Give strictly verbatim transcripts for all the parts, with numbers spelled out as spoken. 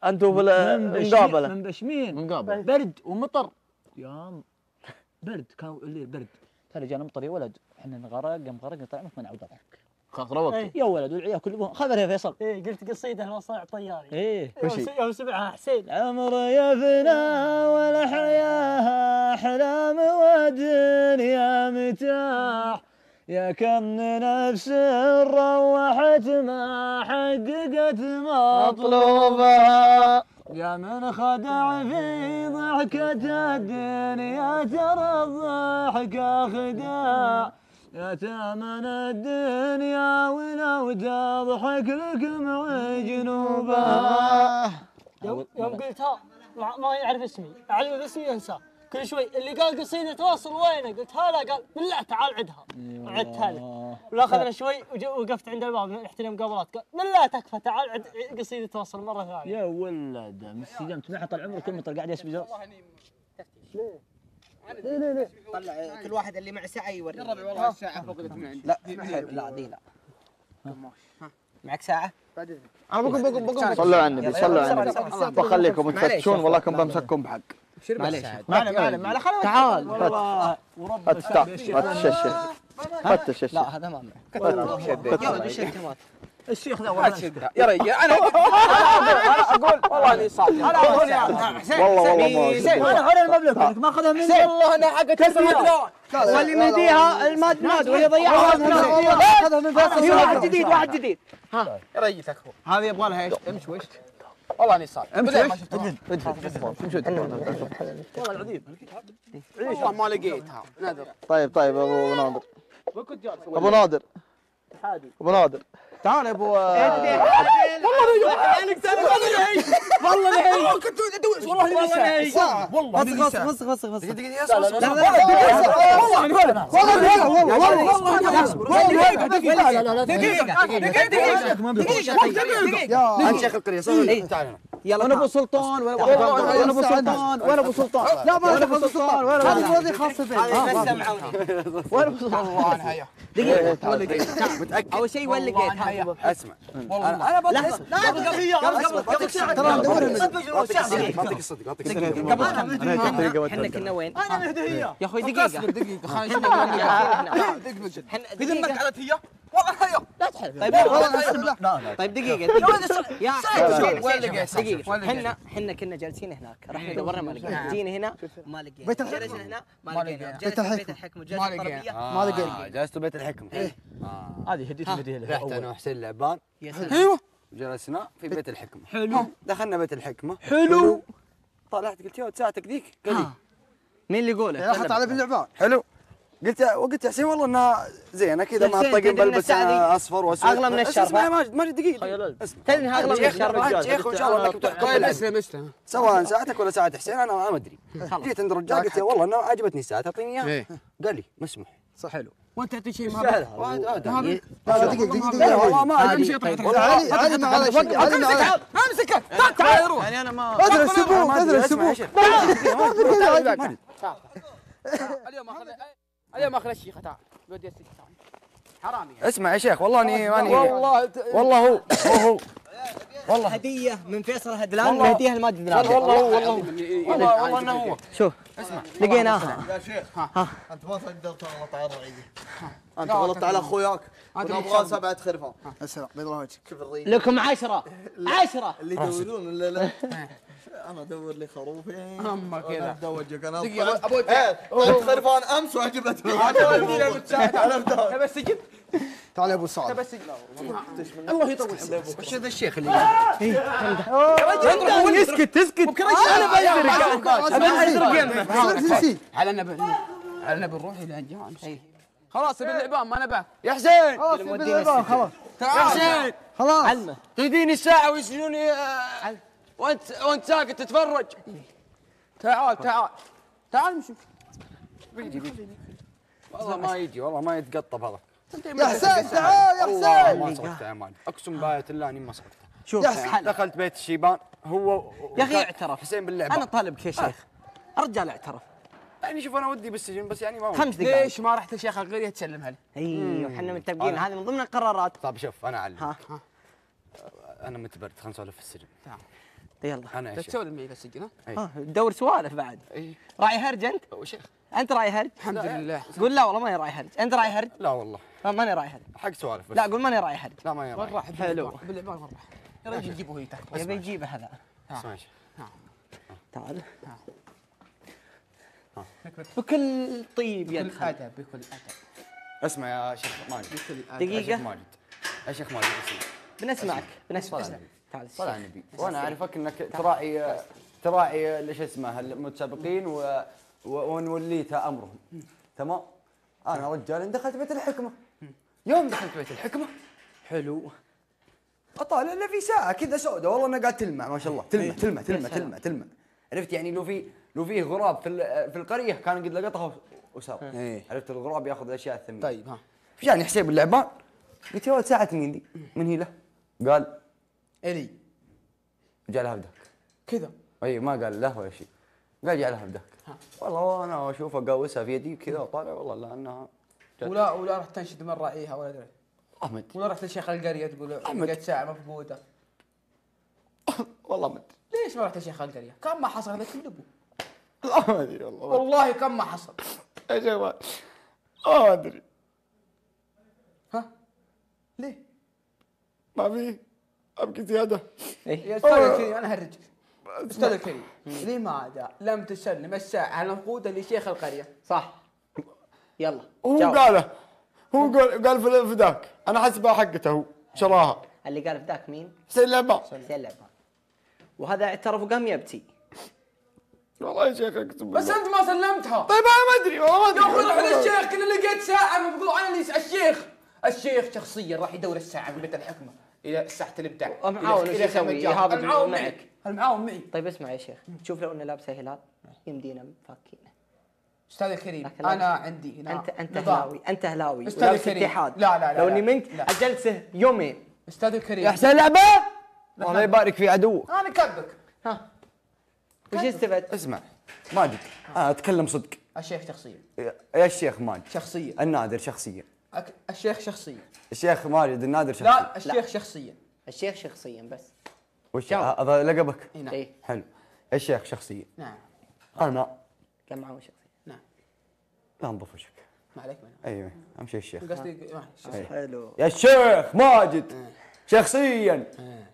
انتم بالمقابله منبشمين مقابله برد ومطر يا برد كان الليل برد ترى جانا مطر يا ولد احنا نغرق قام غرقنا طلعنا ما نعود ضحك خلاص روقت يا ولد والعيال كلهم خبر يا فيصل ايه قلت قصيده المصنع الطياري ايه يوم سمعها حسين العمر يفنى والحياه احلام والدنيا متاح يا كم نفس روحت ما حققت مطلوبها يا من خدع في ضحكة الدنيا ترى الضحكة خداع يا ثمن الدنيا ولو تضحك لك معجنوبها يوم يوم قلتها ما, ما يعرف اسمي اعلم اسمي ينسى كل شوي اللي قال قصيدة تواصل وينه قلت هلا قال بالله تعال عدها عدتها له ولا اخذنا شوي وقفت عند الباب نحترم مقابلات قال بالله تكفى تعال عد قصيدة تواصل مرة ثانية يا ولد مستجمت معها طال عمرك كل مطر قاعد يسبي زر ليه؟ ليه ليه ليه؟ طلع كل واحد اللي مع ساعة يوري يا ربي والله الساعة فقدت من عندي لا لا دي لا معك ساعة؟ انا بقوم بقوم بقوم صلوا على النبي صلوا على النبي بخليكم تفتشون والله كم بمسككم بحق معليش معنا معنا معنا خلاص تعال والله ورب فتش فتش الشيخ لا هذا ما معك الشيخ ذا والله يا رجال انا اقول والله اني صادق انا اقول يا حسين والله والله انا حول المبلغ ما اخذها مني والله انا حق تسويق واللي مهديها الماد ماد واللي ضيعها اخذها من فيصل واحد جديد واحد جديد ها يا رجل تكفو هذه يبغى لها ايش؟ امش وش؟ والله اني صادق امش ما وش؟ شفتها والله العظيم والله ما لقيتها نادر طيب طيب ابو نادر ابو نادر ابو نادر تعال يا ابو والله والله كنت ادوس والله والله فسخ فسخ فسخ فسخ انت شيخ القريه صح تعال يلا انا ابو سلطان وانا ابو سلطان وانا ابو سلطان لا ما ابو سلطان ولا هذه الوظيفه خاصه فيك وانا ابو سلطان دقيقه دقيقه اول شيء وين لقيتها اسمع والله انا بطلع ترى ندور اعطيك الصدق اعطيك الصدق قبل احنا كنا وين؟ انا مهدي يا اخوي دقيقه دقيقة خلينا في ذمك قعدت هي والله هي لا تحلف طيب والله طيب دقيقة دقيقة يا وين لقيت؟ دقيقة احنا احنا كنا جالسين هناك رحنا دورنا ما لقينا جينا هنا ما لقينا بيت الحكمة جلسنا هنا ما لقينا بيت الحكمة بيت الحكمة ما جلسنا لقينا الطربية ما لقينا جلست بيت الحكمة هذه هديت الهديه له رحت انا وحسين لعبان يا سلام ايوه جلسنا في بيت الحكمة حلو دخلنا بيت الحكمة حلو طلعت قلت يا ولد ساعتك ذيك قال لي مين اللي يقوله؟ حط على باللعبان حلو قلت وقلت يا حسين والله انها زينه كذا مع حسين، الطقم تدري إن بلبس الساعة ذي اصفر واسود أغلى من الشرف، اسمع يا ها؟ ماجد ماجد دقيقه اسمع تدري انها اغلى من الشرف يا شيخ وان شاء الله انك بتحكم طيب بالعدل. اسلم اسلم سواء ساعتك ولا ساعة حسين انا ما ادري جيت عند الرجال قلت له والله انه عجبتني الساعه تعطيني اياها ايه قال لي مسموح صح حلو وانت تعطي شيء ما سهل بك هذا ما هذا بك لا لا دقيقة دقيقة لا دقيقة والله ما امشي ادري اطلع علي علي معلش علي معلش امسكه تعال تعال روح يعني انا ما ادرس سبوك ادرس سبوك اليوم اخذ اليوم اخذ الشيخه تعال بودي السكه تعال حرامي اسمع يا شيخ والله اني ماني والله والله هو هو هو والله هدية من فيصل هدلان مهديها الماجد بن عبد والله هو والله والله والله انه هو شوف اسمع لقيناها يا شيخ انت ما تقدر تغلط على الرعيدي انت غلطت على اخوياك ونبغى سبعة خرفان السلام بيض الله وجهك شوف الريد لكم عشرة عشرة اللي يدورون ولا لا انا ادور لي خروفين اما كذا اتزوجك انا دقيقة ابوي طلعت خرفان امس وعجبتني على بدال تبى السجن تعال يا ابو سعد تبى السجن الله يطول وش هذا الشيخ اللي اسكت اسكت انا بزرق على النبي على النبي نروح الى جامس خلاص باللعبان ما نباك يا حسين خلاص يا حسين خلاص علمه تديني الساعة ويسجنوني آه، وانت وانت ساكت تتفرج تعال تعال تعال نشوف والله ما يجي والله ما يتقطب هذا يا حسين تعال يا والله حسين ما صرفته يا مالك اقسم باية الله اني ما صرفته شوف دخلت بيت الشيبان هو يا اخي اعترف حسين باللعبة انا طالبك يا شيخ الرجال اعترف يعني شوف انا ودي بالسجن بس يعني ما ودي. خمس دقائق ليش ما رحت لشيخ القريه تسلمها لي؟ ايوه احنا متفقين هذه من ضمن القرارات طيب شوف انا اعلمك ها انا متبرد خلينا نسولف في السجن تعال. يلا انا يا شيخ تسوي المية في السجن ها؟ ها تدور سوالف بعد. اي راعي هرج انت؟ وشيخ انت راعي هرج؟ الحمد لله. قول لا والله ماني راعي هرج، انت راعي هرج؟ لا والله لا ماني راعي هرج. حق سوالف بس. لا قول ماني راعي هرج. لا ما وين يراعي. راح؟ حلو. بالعبان وين راح؟ يا رجل جيبه هي تحت. يبي يجيبه هذا. اسمع يا شيخ تعال. بكل طيب بكل يدخل. ادب بكل ادب اسمع يا شيخ ماجد. بكل ادب. يا شيخ دقيقة ماجد يا شيخ ماجد اسمع. بنسمعك بنسمعك. صل على النبي. تعال. صل على النبي. وانا اعرفك انك تراعي تراعي ليش اسمه المتسابقين و... و... ونوليتها امرهم. تمام؟ انا رجال دخلت بيت الحكمه. يوم دخلت بيت الحكمه حلو. اطالع الا في ساعه كذا سوداء والله انها قاعد تلمع ما شاء الله تلمع تلمع تلمع تلمع تلمع. عرفت يعني لو في لو فيه غراب في ال- في القريه كان قد لقطها وسار. إيه. عرفت الغراب ياخذ الاشياء الثمينه. طيب ها فجاني حسين اللعبان قلت يا ولد ساعه مين دي؟ من هي له؟ قال الي جعلها بدك. كذا اي ما قال له ولا شيء. قال جعلها بدك. والله وانا اشوفها قاوسها في يدي وكذا وطالع والله لانها ولا ولا راح تنشد من راعيها ولا دري احمد ولا رحت لشيخ القريه تقول أحمد. لقيت ساعه مفقوده. والله ما ادري. ليش ما رحت لشيخ القريه؟ كم ما حصل هذا كله ابو والله ما ادري والله والله كم ما حصل. يا شيخ ما ما ادري ها ليه؟ ما في ابكي زياده. يا استاذ الكريم انا هرج استاذ الكريم لماذا لم تسلم الساعه المفقوده لشيخ القريه؟ صح. يلا. هو جاوب. قاله هو قال قال في فداك انا حسبها حقته هو شراها اللي قال في ذاك مين؟ حسين لعبان. حسين لعبان. وهذا اعترف وقام يبكي. والله يا شيخ اقسم بس بالله. انت ما سلمتها. طيب انا ما ادري والله ما يا ادري. اخوي روح للشيخ كل لقيت ساعه مفقوده انا اللي الشيخ الشيخ شخصيا راح يدور الساعه في بيت الحكمه الى ساعه الابداع. المعاون وش يسوي؟ يهابط المعاون معك. معك المعاون معي. طيب اسمع يا شيخ، تشوف لو انه لابسه هلال يمدينا مفكينه. استاذ الكريم لكن انا لابس- عندي هنا انت انت نظام. هلاوي، انت هلاوي أستاذ ولابس الكريم. اتحاد. لا لا لا لو لا. اني منك لا. اجلسه يومين. استاذ الكريم يا حسين لعبان الله يبارك في عدوك. انا كذبك. ها وش استفدت؟ اسمع ماجد انا اتكلم صدق. الشيخ شخصيا يا يا الشيخ ماجد شخصيا النادر شخصيا. أك... الشيخ شخصيا الشيخ ماجد النادر شخصيا. لا الشيخ شخصيا. الشيخ شخصيا بس. وش جاوب. هذا لقبك؟ اي نعم ايه حلو. الشيخ شخصيا نعم انا كان معه شخصيا. نعم لا انظف وجهك. ما عليك منه. ايوه امشي الشيخ. قصدي ما- شخصياً. حلو. يا الشيخ ماجد شخصيا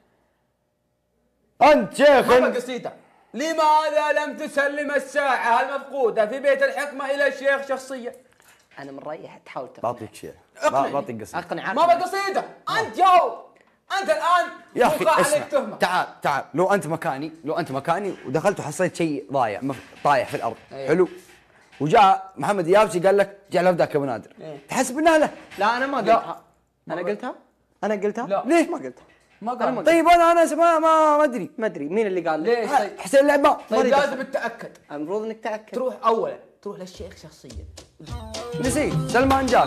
انت شيخ ما قصيده. لماذا لم تسلم الساعة المفقودة في بيت الحكمة إلى الشيخ شخصيا؟ انا من رايي تحاول تقنع. بعطيك شيء اقنعني. بعطيك قصه. اقنع ما بقصيدة، أنت جاوب. أنت الآن يا اخي وقع اسمع عليك تهمة. تعال تعال لو انت مكاني لو انت مكاني ودخلت وحصلت شيء ضايع مف- طايح في الارض أيوه. حلو وجاء محمد يابسي قال لك جعل فداك يا ابو نادر إيه. تحسب انها له. لا انا ما قلتها. انا قلتها؟ انا قلتها؟ لا. ليه؟ ما قلتها. ما أنا ما قال. طيب انا انا ما ما ما ادري ما ادري مين اللي قال لي. ليش؟ طيب, حسين لعبان طيب لي لازم تتأكد. المفروض انك تاكد. تروح أولا تروح للشيخ شخصيا. نسيت سلمان جاك.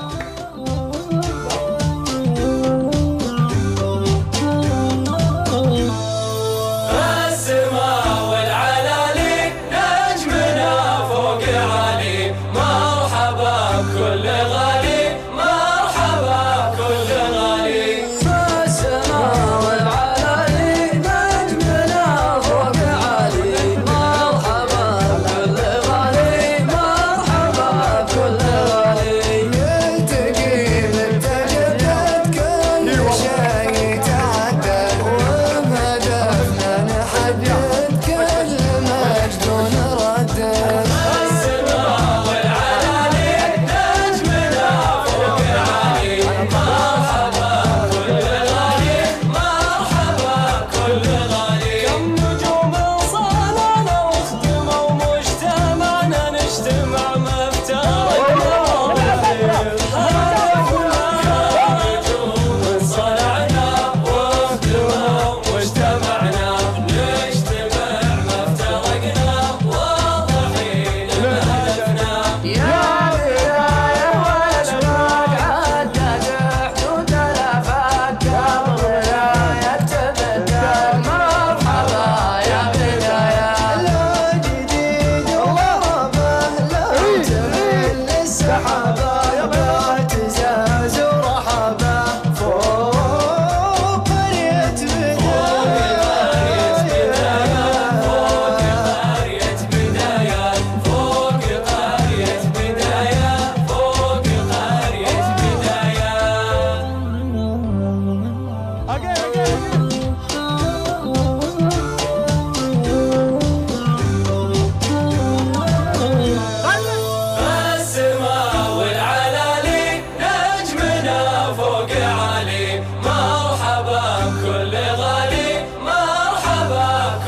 السماء والعلالي نجمنا فوق عالي مرحبا بكل غالي مرحبا بكل غالي السماء والعلالي نجمنا فوق عالي مرحبا بكل غالي مرحبا بكل غالي يلتقي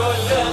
كل